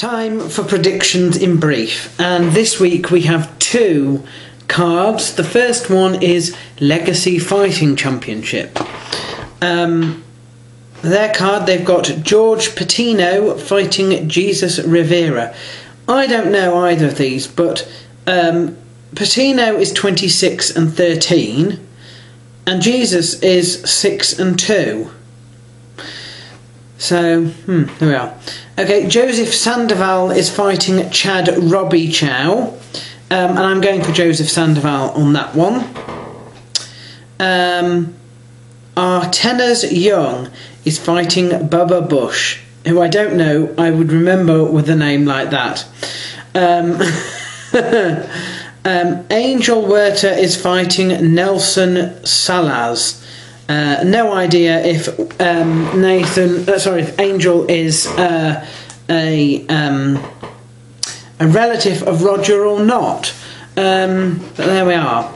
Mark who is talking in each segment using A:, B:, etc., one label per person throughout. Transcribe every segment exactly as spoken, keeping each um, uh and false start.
A: Time for predictions in brief, and this week we have two cards. The first one is Legacy Fighting Championship. Um, their card, they've got George Patino fighting Jesus Rivera. I don't know either of these, but um, Patino is twenty-six and thirteen, and Jesus is six and two. So, hmm, there we are. Okay, Joseph Sandoval is fighting Chad Robbie Chow, um, and I'm going for Joseph Sandoval on that one. Um, Artenas Young is fighting Bubba Bush, who I don't know, I would remember with a name like that. Um, um, Angel Huerta is fighting Nelson Salas. Uh, no idea if um, Nathan, uh, sorry, if Angel is uh, a um, a relative of Roger or not. Um, but there we are.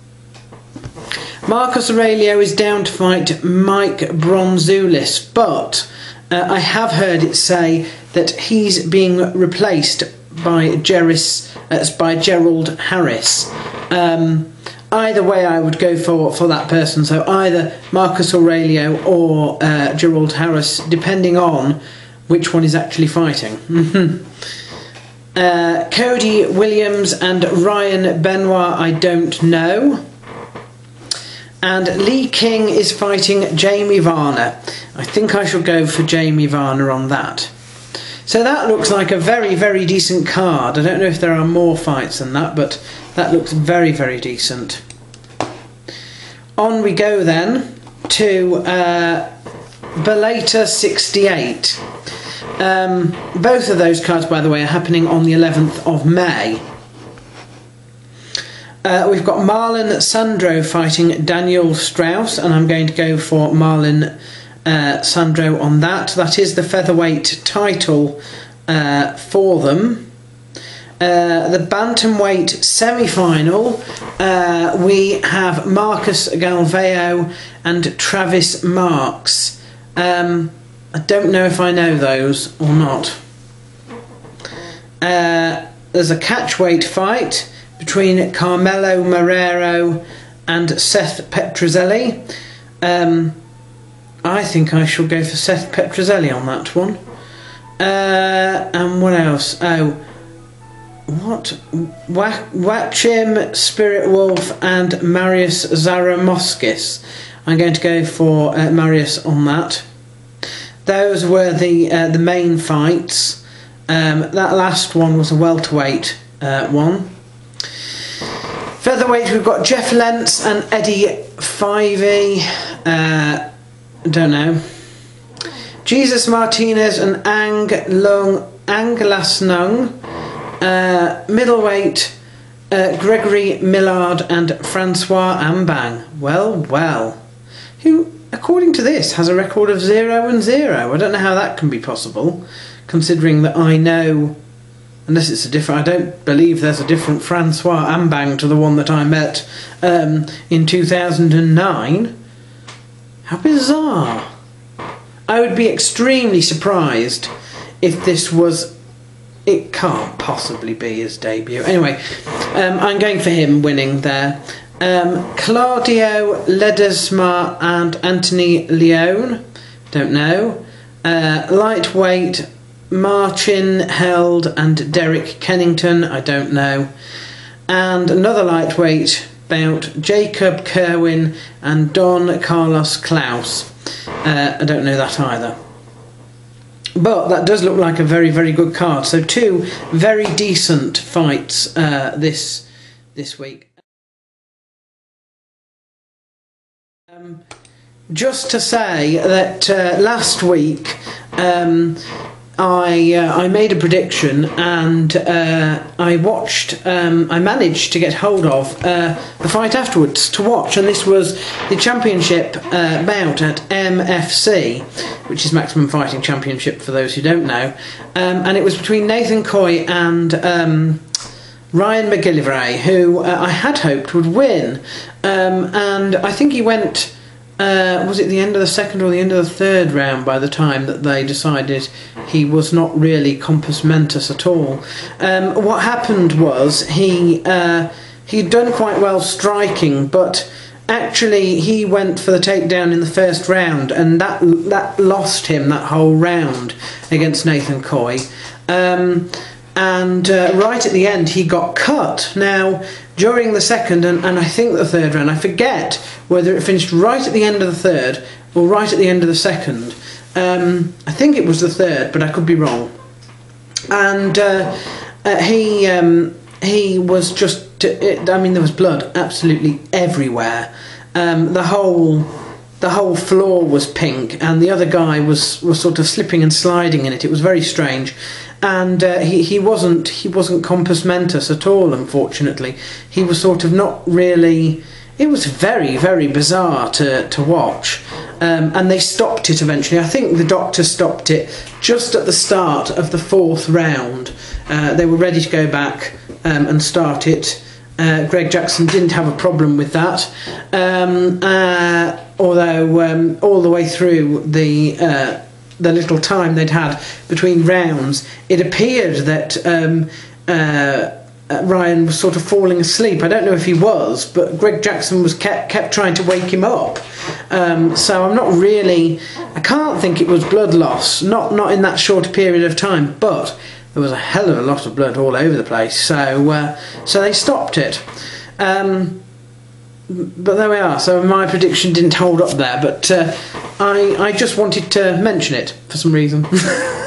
A: Marcus Aurelio is down to fight Mike Bronzoulis, but uh, I have heard it say that he's being replaced by Geris, uh, by Gerald Harris. Um, Either way, I would go for, for that person. So either Marcus Aurelio or uh, Gerald Harris, depending on which one is actually fighting. uh, Cody Williams and Ryan Benoit, I don't know. And Lee King is fighting Jamie Varner. I think I shall go for Jamie Varner on that. So that looks like a very, very decent card. I don't know if there are more fights than that, but that looks very, very decent. On we go then to uh, Bellator sixty-eight. Um, both of those cards, by the way, are happening on the eleventh of May. Uh, we've got Marlon Sandro fighting Daniel Strauss, and I'm going to go for Marlon uh, Sandro on that. That is the featherweight title uh, for them. Uh, the bantamweight semi-final, uh, we have Marcus Galvao and Travis Marks. Um, I don't know if I know those or not. Uh, there's a catchweight fight between Carmelo Marrero and Seth Petrozelli. Um, I think I shall go for Seth Petrozelli on that one. Uh, and what else? Oh, what? Wachim Spirit Wolf and Marius Zaramoskis. I'm going to go for uh, Marius on that. Those were the uh, the main fights. Um, that last one was a welterweight uh, one. Featherweight, we've got Jeff Lentz and Eddie Fivey. Uh, don't know. Jesus Martinez and Ang Lung Ang Lasnung. Uh, middleweight, uh, Gregory Millard and Francois Ambang. Well, well. Who, according to this, has a record of zero and zero. I don't know how that can be possible, considering that I know, unless it's a different, I don't believe there's a different Francois Ambang to the one that I met um, in two thousand nine. How bizarre. I would be extremely surprised if this was... It can't possibly be his debut. Anyway, um, I'm going for him winning there. Um, Claudio Ledesma and Anthony Leone. Don't know. Uh, lightweight, Marcin Held and Derek Kennington. I don't know. And another lightweight bout, Jacob Kerwin and Don Carlos Klaus. Uh, I don't know that either. But that does look like a very, very good card. So two very decent fights uh, this this week. Um, just to say that uh, last week um, I uh, I made a prediction, and uh, I watched. Um, I managed to get hold of uh, the fight afterwards to watch, and this was the championship uh, bout at M F C, which is Maximum Fighting Championship for those who don't know, um, and it was between Nathan Coy and um, Ryan Mcgillivray, who uh, I had hoped would win, um, and I think he went uh, was it the end of the second or the end of the third round by the time that they decided he was not really compos mentis at all. Um, what happened was he uh, he'd done quite well striking, but actually he went for the takedown in the first round, and that that lost him that whole round against Nathan Coy. Um, and uh, right at the end he got cut. Now during the second and, and I think the third round, I forget whether it finished right at the end of the third or right at the end of the second. um, I think it was the third, but I could be wrong. And uh, uh, he um, he was just it, I mean there was blood absolutely everywhere. Um, the whole the whole floor was pink, and the other guy was was sort of slipping and sliding in it. It was very strange. And uh, he, he wasn't he wasn't compos mentis at all, unfortunately. He was sort of not really... It was very, very bizarre to, to watch. Um, and they stopped it eventually. I think the doctor stopped it just at the start of the fourth round. Uh, they were ready to go back um, and start it. Uh, Greg Jackson didn't have a problem with that. Um, uh, although um, all the way through the... Uh, the little time they'd had between rounds, it appeared that um, uh, uh, Ryan was sort of falling asleep. I don't know if he was, but Greg Jackson was kept, kept trying to wake him up. Um, so I'm not really... I can't think it was blood loss, not, not in that short period of time, but there was a hell of a lot of blood all over the place. So, uh, so they stopped it. Um, But there we are. So my prediction didn't hold up there, but uh, I I just wanted to mention it for some reason.